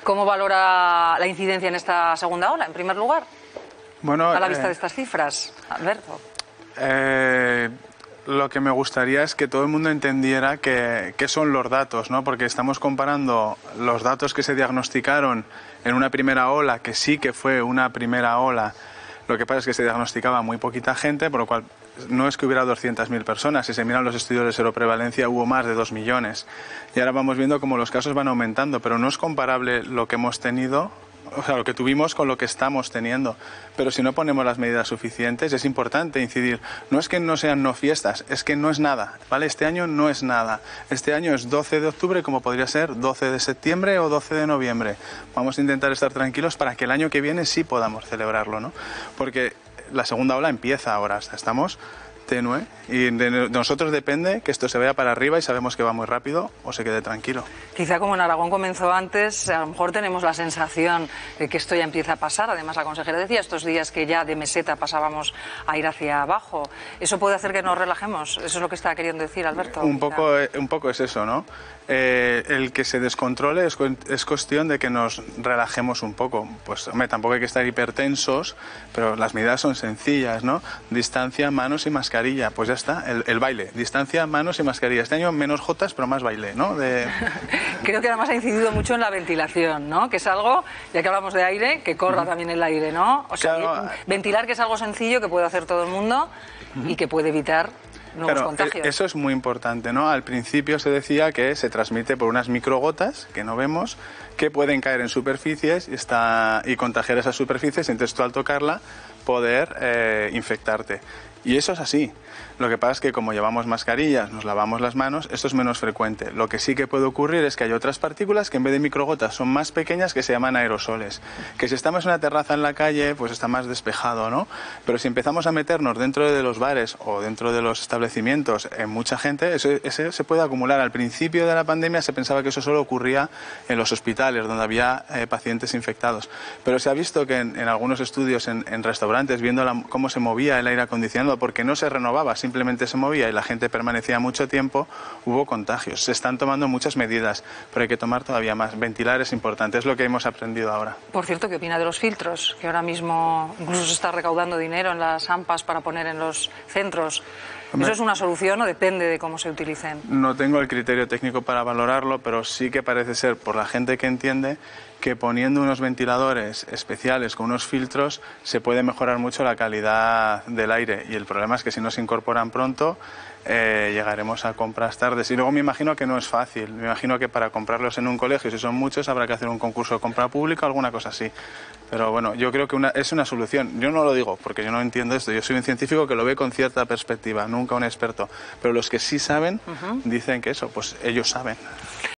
¿Cómo valora la incidencia en esta segunda ola, en primer lugar? Bueno, a la vista de estas cifras, Alberto. Lo que me gustaría es que todo el mundo entendiera qué son los datos, ¿no? Porque estamos comparando los datos que se diagnosticaron en una primera ola, que sí que fue una primera ola. Lo que pasa es que se diagnosticaba muy poquita gente, por lo cual no es que hubiera 200.000 personas. Si se miran los estudios de seroprevalencia, hubo más de 2 millones. Y ahora vamos viendo cómo los casos van aumentando, pero no es comparable lo que hemos tenido, o sea, lo que tuvimos con lo que estamos teniendo. Pero si no ponemos las medidas suficientes, es importante incidir. No es que no sean no fiestas, es que no es nada, ¿vale? Este año no es nada. Este año es 12 de octubre, como podría ser 12 de septiembre o 12 de noviembre. Vamos a intentar estar tranquilos para que el año que viene sí podamos celebrarlo, ¿no? Porque la segunda ola empieza ahora, estamos tenue, y de nosotros depende que esto se vaya para arriba y sabemos que va muy rápido o se quede tranquilo. Quizá como en Aragón comenzó antes, a lo mejor tenemos la sensación de que esto ya empieza a pasar. Además, la consejera decía estos días que ya de meseta pasábamos a ir hacia abajo. ¿Eso puede hacer que nos relajemos? Eso es lo que está queriendo decir Alberto. Un poco es eso, ¿no? El que se descontrole es cuestión de que nos relajemos un poco. Pues, hombre, tampoco hay que estar hipertensos, pero las medidas son sencillas, ¿no? Distancia, manos y mascarilla. Pues ya está, el baile. Distancia, manos y mascarilla. Este año menos jotas, pero más baile, ¿no? Creo que además ha incidido mucho en la ventilación, ¿no? Que es algo, ya que hablamos de aire, que corra también el aire, ¿no? O sea, claro, ventilar, que es algo sencillo que puede hacer todo el mundo y que puede evitar nuevos contagios. Eso es muy importante, ¿no? Al principio se decía que se transmite por unas microgotas que no vemos, que pueden caer en superficies y contagiar esas superficies, entonces tú al tocarla poder infectarte. Y eso es así. Lo que pasa es que como llevamos mascarillas, nos lavamos las manos, esto es menos frecuente. Lo que sí que puede ocurrir es que hay otras partículas que en vez de microgotas son más pequeñas, que se llaman aerosoles. Que si estamos en una terraza en la calle, pues está más despejado, ¿no? Pero si empezamos a meternos dentro de los bares o dentro de los establecimientos en mucha gente, ese se puede acumular. Al principio de la pandemia se pensaba que eso solo ocurría en los hospitales, donde había pacientes infectados. Pero se ha visto que en algunos estudios en restaurantes, viendo cómo se movía el aire acondicionado, porque no se renovaba, simplemente se movía y la gente permanecía mucho tiempo, hubo contagios. Se están tomando muchas medidas, pero hay que tomar todavía más. Ventilar es importante, es lo que hemos aprendido ahora. Por cierto, ¿qué opina de los filtros? Que ahora mismo incluso se está recaudando dinero en las AMPAs para poner en los centros. ¿Eso es una solución o depende de cómo se utilicen? No tengo el criterio técnico para valorarlo, pero sí que parece ser, por la gente que entiende, que poniendo unos ventiladores especiales con unos filtros se puede mejorar mucho la calidad del aire. Y el problema es que si no se incorporan pronto, llegaremos a compras tardes. Y luego me imagino que no es fácil. Me imagino que para comprarlos en un colegio, si son muchos, habrá que hacer un concurso de compra pública, alguna cosa así. Pero bueno, yo creo que es una solución. Yo no lo digo porque yo no entiendo esto. Yo soy un científico que lo ve con cierta perspectiva, nunca un experto. Pero los que sí saben dicen que eso, pues ellos saben.